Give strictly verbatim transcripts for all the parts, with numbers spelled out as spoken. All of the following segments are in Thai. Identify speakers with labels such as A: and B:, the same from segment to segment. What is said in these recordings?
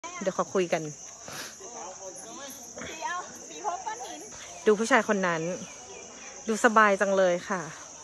A: เดี๋ยวขอคุยกันดูผู้ชายคนนั้นดูสบายจังเลยค่ะ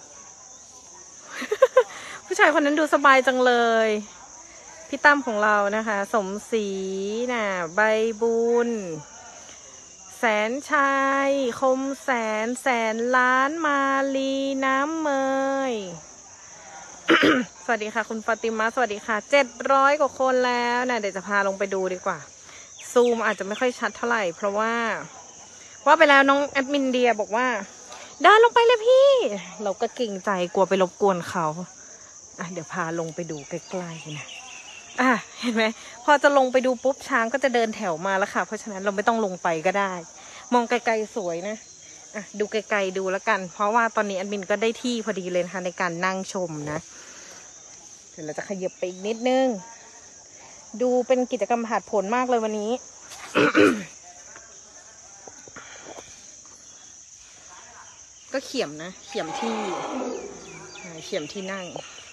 A: ผู้ชายคนนั้นดูสบายจังเลยพี่ตั้มของเรานะคะสมศรีน่ะใบบุญแสนชัยคมแสนแสนล้านมาลีน้ำเมย สวัสดีค่ะคุณฟาติมาสวัสดีค่ะเจ็ดร้อยกว่าคนแล้วนะเดี๋ยวจะพาลงไปดูดีกว่าซูมอาจจะไม่ค่อยชัดเท่าไหร่เพราะว่าว่าไปแล้วน้องแอดมินเดียบอกว่าเดินลงไปเลยพี่เราก็เกรงใจกลัวไปรบกวนเขาอ่ะเดี๋ยวพาลงไปดูใกล้ๆนะอ่ะเห็นไหมพอจะลงไปดูปุ๊บช้างก็จะเดินแถวมาแล้วค่ะเพราะฉะนั้นเราไม่ต้องลงไปก็ได้มองไกลๆสวยนะอ่ะดูไกลๆดูแล้วกันเพราะว่าตอนนี้แอดมินก็ได้ที่พอดีเลยนะคะในการนั่งชมนะเดี๋ยวเราจะขยับไปอีกนิดนึงดูเป็นกิจกรรมผาดผลมากเลยวันนี้ ก็เขียมนะเขียมที่เขียมที่นั่ง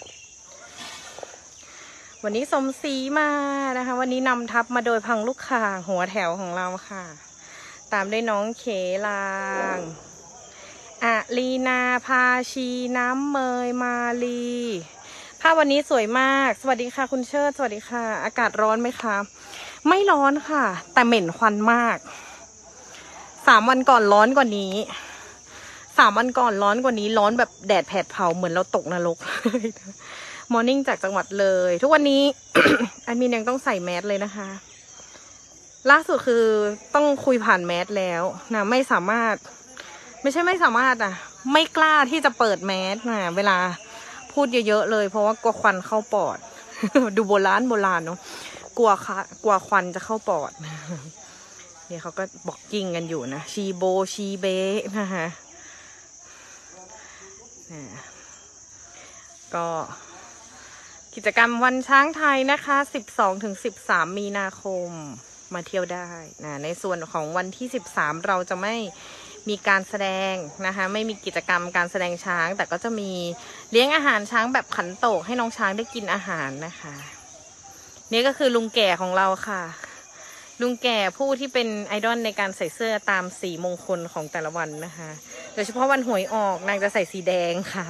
A: วันนี้สมศรีมานะคะวันนี้นำทัพมาโดยพังลูกข่างหัวแถวของเราค่ะตามด้วยน้องเขลางอะลีนาพาชีน้ำเมยมาลีภาพวันนี้สวยมากสวัสดีค่ะคุณเชิดสวัสดีค่ะอากาศร้อนไหมคะไม่ร้อนค่ะแต่เหม็นควันมากสามวันก่อนร้อนกว่านี้สามวันก่อนร้อนกว่านี้ร้อนแบบแดดแผดเผาเหมือนเราตกนรกมอร์นิ่งจากจังหวัดเลยทุกวันนี้ แอดมินยังต้องใส่แมสเลยนะคะล่าสุดคือต้องคุยผ่านแมสแล้วนะไม่สามารถไม่ใช่ไม่สามารถอ่ะไม่กล้าที่จะเปิดแมสนะเวลาพูดเยอะๆเลยเพราะว่ากลัวควันเข้าปอด ดูโบราณโบราณเนาะกลัวค่ะกลัวควันจะเข้าปอด เนี่ยเขาก็บอกกิ้งกันอยู่นะชีโบชีเบนะคะก็กิจกรรมวันช้างไทยนะคะสิบสองถึงสิบสามมีนาคมมาเที่ยวได้นะในส่วนของวันที่สิบสามเราจะไม่มีการแสดงนะคะไม่มีกิจกรรมการแสดงช้างแต่ก็จะมีเลี้ยงอาหารช้างแบบขันโตกให้น้องช้างได้กินอาหารนะคะนี่ก็คือลุงแก่ของเราค่ะลุงแก่ผู้ที่เป็นไอดอลในการใส่เสื้อตามสีมงคลของแต่ละวันนะคะโดยเฉพาะวันหวยออกนางจะใส่สีแดงค่ะ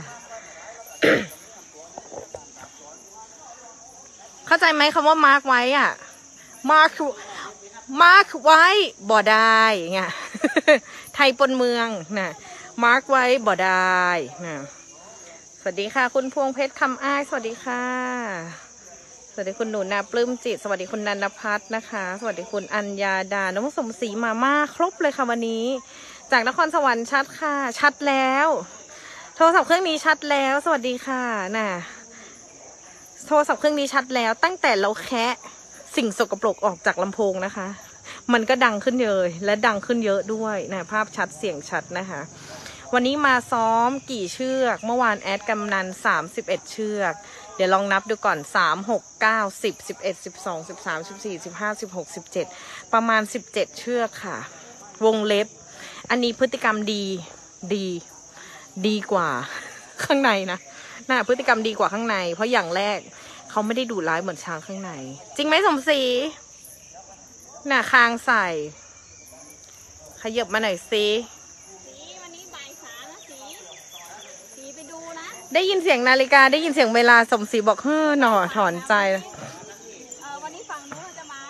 A: เข้าใจไหมคำว่ามาร์กไว้อ่ะมาร์กมาร์กไว้บ่ได้เงี้ย ไทยปนเมืองนะมาร์กไว้บ่ได้นะสวัสดีค่ะคุณพวงเพชรคำอ้ายสวัสดีค่ะสวัสดีคุณหนูนาปลื้มจิตสวัสดีคุณนันพัฒน์นะคะสวัสดีคุณอัญญาดาน้องสมศรีมาม่าครบเลยค่ะวันนี้จากนครสวรรค์ชัดค่ะชัดแล้วโทรศัพท์เครื่องนี้ชัดแล้วสวัสดีค่ะน่ะโทรศัพท์เครื่องนี้ชัดแล้วตั้งแต่เราแคะสิ่งสกปรกออกจากลำโพงนะคะมันก็ดังขึ้นเลยและดังขึ้นเยอะด้วยนะภาพชัดเสียงชัดนะคะวันนี้มาซ้อมกี่เชือกเมื่อวานแอดกำนันสามสิบเอ็ดเชือกเดี๋ยวลองนับดูก่อนสาม หก เก้า สิบ สิบเอ็ด สิบสอง สิบสาม สิบสี่ สิบห้า สิบหก สิบเจ็ดประมาณสิบเจ็ดเชือกค่ะวงเล็บอันนี้พฤติกรรมดีดีดีกว่าข้างในนะน่ะพฤติกรรมดีกว่าข้างในเพราะอย่างแรกเขาไม่ได้ดุร้ายเหมือนช้างข้างในจริงไหมสมศรีน่ะคางใส่ขยับมาหน่อยสิสีวันนี้บ่ายสามนะสีสีไปดูนะได้ยินเสียงนาฬิกาได้ยินเสียงเวลาสมศรีบอกเฮ้อหน่อถอนใจเออวันนี้ฝั่งนู้นจะมา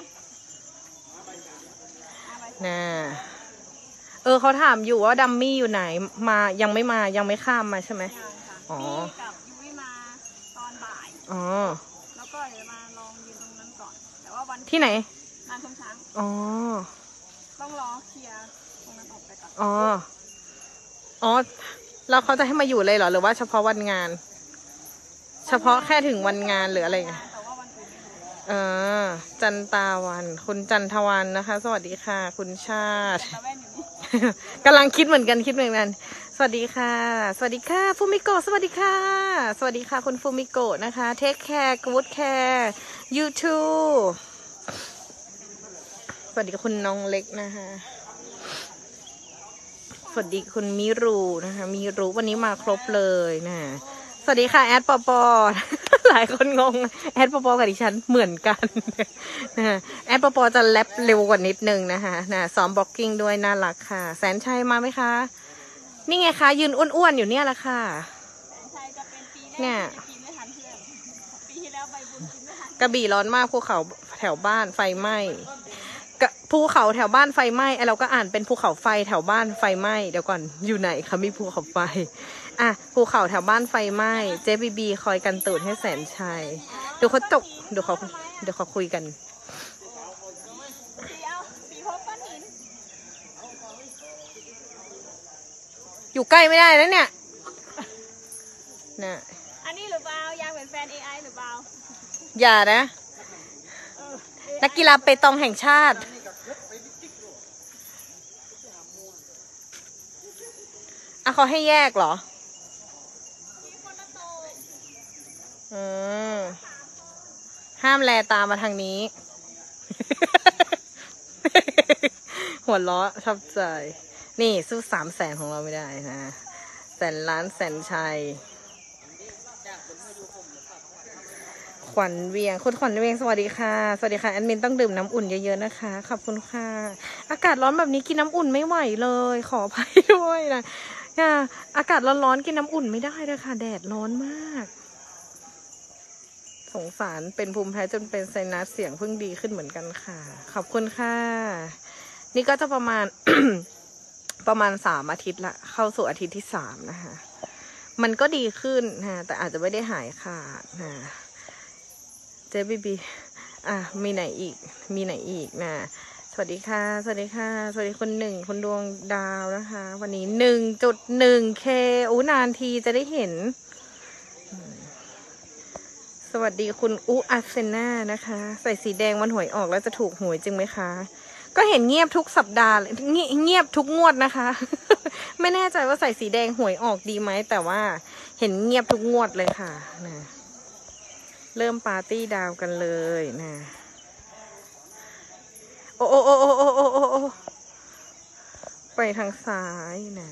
A: น่ะเออเขาถามอยู่ว่าดัมมี่อยู่ไหนมายังไม่มายังไม่ข้ามมาใช่ไหมอ๋อกับยุ้ยมาตอนบ่ายอ๋อแล้วก็เดี๋ยวมาลองยืนตรงนั้นก่อนแต่ว่าวันที่ไหนงานชมช้างอ๋อต้องรอเคลียร์ตรงนั้นออกไปก่อนอ๋ออ๋อแล้วเขาจะให้มาอยู่เลยเหรอหรือว่าเฉพาะวันงานเฉพาะแค่ถึงวันงานหรืออะไรไงเออจันตาวันคุณจันทวันนะคะสวัสดีค่ะคุณชาติกำลังคิดเหมือนกันคิดเหมือนกันสวัสดีค่ะสวัสดีค่ะฟูมิโกะสวัสดีค่ะสวัสดีค่ะคุณฟูมิโกะนะคะเทคแคร์กู๊ดแคร์ยูทูบสวัสดีคุณน้องเล็กนะคะสวัสดีคุณมิรูนะคะมิรูวันนี้มาครบเลยนะสวัสดีค่ะแอดปอปอไลหลายคนงงแอดปอปอกับดิฉันเหมือนกันนะแอดปอปอจะแรปเร็วกว่านิดนึงนะคะนะซ้อมบล็อกกิ้งด้วยน่ารักค่ะแสนชัยมาไหมคะนี่ไงคะยืนอ้วนๆอยู่เนี่ยแหละค่ะเนี่ยกระบี่ร้อนมากภูเขาแถวบ้านไฟไหม้ภูเขาแถวบ้านไฟไหม้ไอเราก็อ่านเป็นภูเขาไฟแถวบ้านไฟไหม้เดี๋ยวก่อนอยู่ไหนคะมีภูเขาไฟอ่ะภูเขาแถวบ้านไฟไหม้เจบีบีคอยกันตูดให้แสนชัยเดี๋ยวเขาจกเดี๋ยวเขาเดี๋ยวเขาคุยกันอยู่ใกล้ไม่ได้แล้วเนี่ยนะ
B: อันนี้หรือเปล่าอยากเป็นแฟน เอ ไอ หรือเปล่า
A: อย่านะนักกีฬาเปตองแห่งชาติอ่ะเขาให้แยกเหรออืมห้ามแลตามมาทางนี้ หัวเราะชอบใจนี่สู้สามแสนของเราไม่ได้นะแสนล้านแสนชัยขวัญเวียงคุณขวัญเวียงสวัสดีค่ะสวัสดีค่ะแอดมินต้องดื่มน้ำอุ่นเยอะๆนะคะขอบคุณค่ะอากาศร้อนแบบนี้กินน้ำอุ่นไม่ไหวเลยขออภัยด้วยนะอากาศร้อนๆกินน้ำอุ่นไม่ได้เลยค่ะแดดร้อนมากสงสารเป็นภูมิแพ้จนเป็นไซนัสเสียงเพิ่งดีขึ้นเหมือนกันค่ะขอบคุณค่ะนี่ก็จะประมาณ ประมาณสามอาทิตย์ละเข้าสู่อาทิตย์ที่สามนะคะมันก็ดีขึ้นนะแต่อาจจะไม่ได้หายขาดนะเจบีบีอ่ะมีไหนอีกมีไหนอีกนะสวัสดีค่ะสวัสดีค่ะสวัสดีคนหนึ่งคนดวงดาวนะคะวันนี้หนึ่งจุดหนึ่งเคอู้นานทีจะได้เห็นสวัสดีคุณอูอาเซน่านะคะใส่สีแดงวันหวยออกแล้วจะถูกหวยจริงไหมคะก็เห็นเงียบทุกสัปดาห์เลยเงียบทุกงวดนะคะ ไม่แน่ใจว่าใส่สีแดงหวยออกดีไหมแต่ว่าเห็นเงียบทุกงวดเลยค่ะนะเริ่มปาร์ตี้ดาวกันเลยนะโอ้โอ้โอ้โอ้โอ้โอ้โอ้ไปทางซ้ายนะ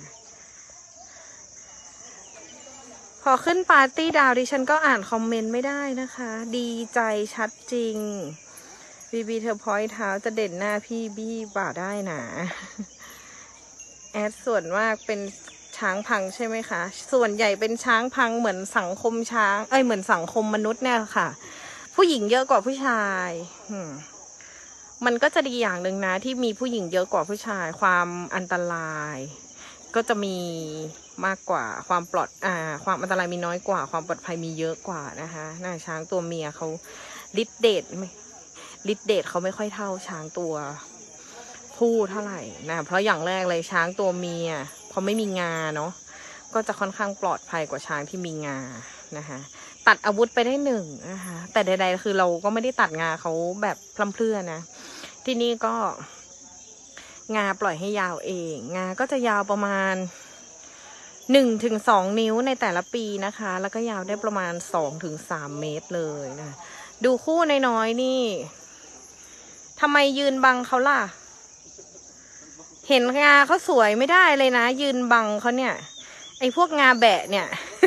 A: พอขึ้นปาร์ตี้ดาวดิฉันก็อ่านคอมเมนต์ไม่ได้นะคะดีใจชัดจริงบีบีเธอพอยเท้าจะเด่นหน้าพี่บี้บ่าได้นะแอดส่วนมากเป็นช้างพังใช่ไหมคะส่วนใหญ่เป็นช้างพังเหมือนสังคมช้างเอ้ยเหมือนสังคมมนุษย์เนี่ยค่ะผู้หญิงเยอะกว่าผู้ชายมันก็จะดีอย่างหนึ่งนะที่มีผู้หญิงเยอะกว่าผู้ชายความอันตรายก็จะมีมากกว่าความปลอดอ่าความอันตรายมีน้อยกว่าความปลอดภัยมีเยอะกว่านะคะน่าช้างตัวเมียเขาฤทธิ์เดชไม่ฤทธิ์เดชเขาไม่ค่อยเท่าช้างตัวผู้เท่าไหร่นะเพราะอย่างแรกเลยช้างตัวเมียพอไม่มีงาเนาะก็จะค่อนข้างปลอดภัยกว่าช้างที่มีงานะคะตัดอาวุธไปได้หนึ่งนะคะแต่ใดๆคือเราก็ไม่ได้ตัดงาเขาแบบพลัมเพลื่อนะที่นี่ก็งาปล่อยให้ยาวเองงาก็จะยาวประมาณหนึ่งถึงสองนิ้วในแต่ละปีนะคะแล้วก็ยาวได้ประมาณสองถึงสามเมตรเลยนะดูคู่น้อยๆนี่ทำไมยืนบังเขาล่ะเห็นงาเขาสวยไม่ได้เลยนะยืนบังเขาเนี่ยไอ้พวกงาแบะเนี่ย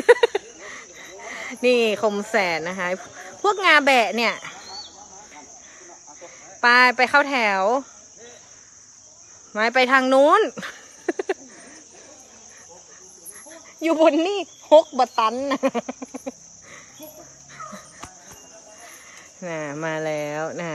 A: นี่คมแสนนะคะพวกงาแบะเนี่ยไปไปเข้าแถวไม่ไปทางนู้น อยู่บนนี่ฮกบะตันนะน่ะมาแล้วน่ะ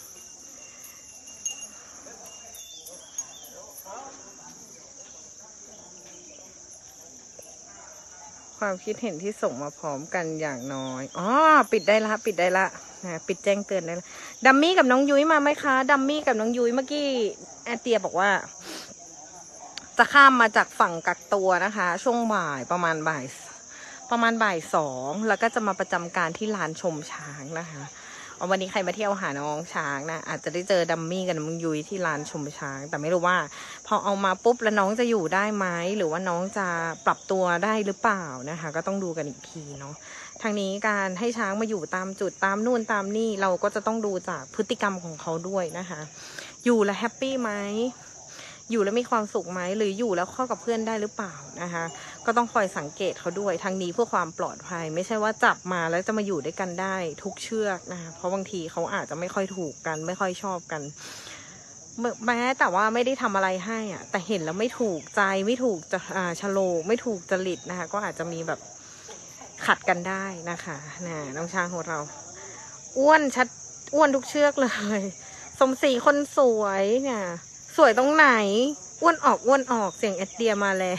A: ความคิดเห็นที่ส่งมาพร้อมกันอย่างน้อยอ๋อปิดได้ละปิดได้ละนะปิดแจ้งเตือนได้ละดัมมี่กับน้องยุ้ยมาไหมคะดัมมี่กับน้องยุ้ยเมื่อกี้แอเตียบอกว่าจะข้ามมาจากฝั่งกักตัวนะคะช่วงบ่ายประมาณบ่ายประมาณบ่ายสองแล้วก็จะมาประจำการที่ลานชมช้างนะคะวันนี้ใครมาเที่ยวหาน้องช้างนะอาจจะได้เจอดัมมี่กับน้องยุ้ยที่ลานชมช้างแต่ไม่รู้ว่าพอเอามาปุ๊บแล้วน้องจะอยู่ได้ไหมหรือว่าน้องจะปรับตัวได้หรือเปล่านะคะก็ต้องดูกันอีกทีเนาะทางนี้การให้ช้างมาอยู่ตามจุดตามนู่นตามนี่เราก็จะต้องดูจากพฤติกรรมของเขาด้วยนะคะอยู่แล้วแฮปปี้ไหมอยู่แล้วมีความสุขไหมหรืออยู่แล้วเข้ากับเพื่อนได้หรือเปล่านะคะก็ต้องคอยสังเกตเขาด้วยทั้งนี้เพื่อความปลอดภัยไม่ใช่ว่าจับมาแล้วจะมาอยู่ด้วยกันได้ทุกเชือกนะคะเพราะบางทีเขาอาจจะไม่ค่อยถูกกันไม่ค่อยชอบกันแม้แต่ว่าไม่ได้ทำอะไรให้อ่ะแต่เห็นแล้วไม่ถูกใจไม่ถูกจะอ่าชะโลไม่ถูกจริตนะคะก็อาจจะมีแบบขัดกันได้นะคะนะน้องช้างของเราอ้วนชัดอ้วนทุกเชือกเลยสมศรีคนสวยเนี่ยสวยตรงไหนอ้วนออกอ้วนออกเสียงแอดเดียมาแล้ว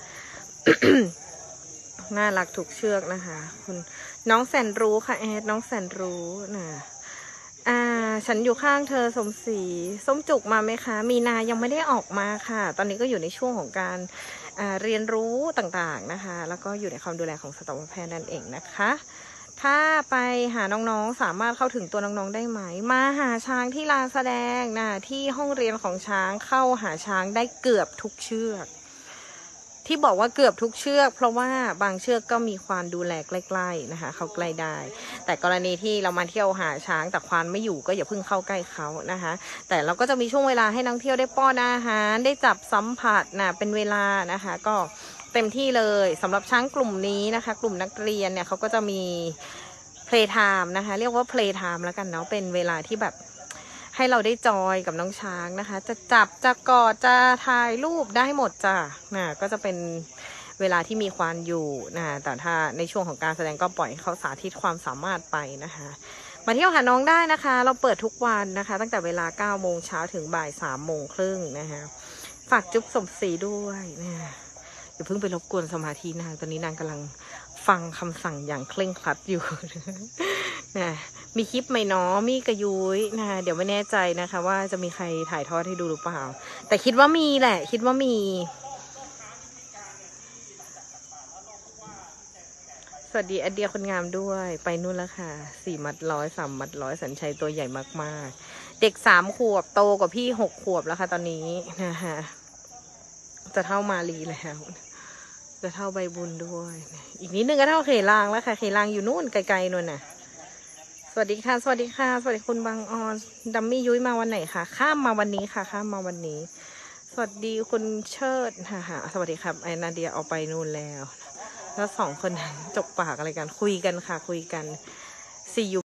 A: น่ารักทุกเชือกนะคะคุณน้องแสนรู้ค่ะแอดน้องแสนรู้นะอ่าฉันอยู่ข้างเธอสมศรีส้มจุกมาไหมคะมีนายังไม่ได้ออกมาค่ะตอนนี้ก็อยู่ในช่วงของการอ่าเรียนรู้ต่างๆนะคะแล้วก็อยู่ในความดูแลของสัตวแพทย์นั่นเองนะคะถ้าไปหาน้องๆสามารถเข้าถึงตัวน้องๆได้ไหมมาหาช้างที่ลานแสดงนะที่ห้องเรียนของช้างเข้าหาช้างได้เกือบทุกเชือกที่บอกว่าเกือบทุกเชือกเพราะว่าบางเชือกก็มีควานดูแลใกล้ๆนะคะเขาใกล้ได้แต่กรณีที่เรามาเที่ยวหาช้างแต่ควานไม่อยู่ก็อย่าเพิ่งเข้าใกล้เขานะคะแต่เราก็จะมีช่วงเวลาให้นักเที่ยวได้ป้อนอาหารได้จับสัมผัสนะเป็นเวลานะคะก็เต็มที่เลยสำหรับช้างกลุ่มนี้นะคะกลุ่มนักเรียนเนี่ยเขาก็จะมี play time นะคะเรียกว่า play time แล้วกันเนาะเป็นเวลาที่แบบให้เราได้จอยกับน้องช้างนะคะจะจับจะกอดจะถ่ายรูปได้หมดจ้ะนะก็จะเป็นเวลาที่มีควานอยู่นะแต่ถ้าในช่วงของการแสดงก็ปล่อยให้เขาสาธิตความสามารถไปนะคะมาเที่ยวหาน้องได้นะคะเราเปิดทุกวันนะคะตั้งแต่เวลาเก้าโมงเช้าถึงบ่ายสามโมงครึ่งนะคะฝากจุ๊บสมศรีด้วยนะอย่าเพิ่งไปรบกวนสมาธินางตอนนี้นางกำลังฟังคำสั่งอย่างเคร่งครัดอยู่ นะมีคลิปไหมเนาะมีกระยุ้ยนะเดี๋ยวไม่แน่ใจนะคะว่าจะมีใครถ่ายทอดให้ดูหรือเปล่าแต่คิดว่ามีแหละคิดว่ามีสวัสดีอเดียคนงามด้วยไปนู่นแล้วค่ะสี่มัดร้อยสามมัดร้อยสัญชัยตัวใหญ่มากๆเด็กสามขวบโตกว่าพี่หกขวบแล้วค่ะตอนนี้นะคะจะเท่ามาลีแล้วจะเท่าใบบุญด้วยอีกนิดนึงก็เท่าเขลางแล้วค่ะเขลางอยู่นู่นไกลๆนู่นน่ะสวัสดีค่ะสวัสดีค่ะสวัสดีคุณบางออนดัมมี่ยุ้ยมาวันไหนคะข้ามมาวันนี้ค่ะข้ามมาวันนี้สวัสดีคุณเชิดค่ะสวัสดีครับไอนาเดียเอาไปนู่นแล้วแล้วสองคนจกปากอะไรกันคุยกันค่ะคุยกันซียู